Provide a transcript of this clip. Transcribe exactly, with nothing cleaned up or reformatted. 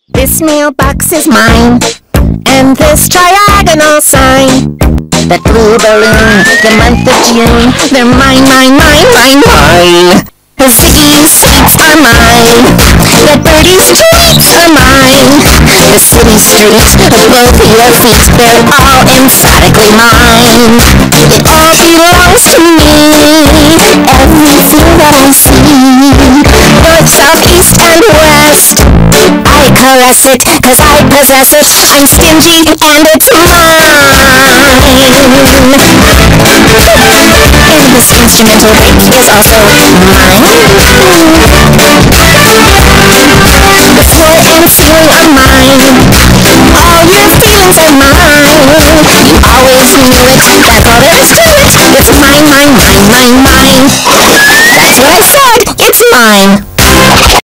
This mailbox is mine, and this triagonal sign, that blue balloon, the month of June, they're mine, mine, mine, mine, mine. The Ziggy's sweets are mine, the birdie's treats are mine. The city streets, both your feet, they're all emphatically mine. It all belongs to me, everything that I see. North, south, east, and west, I caress it, cause I possess it. I'm stingy, and it's mine. And this instrumental rape is also mine. The floor and ceiling are mine. All your feelings are mine. You always knew it, that's all there is to it. It's mine, mine, mine, mine, mine.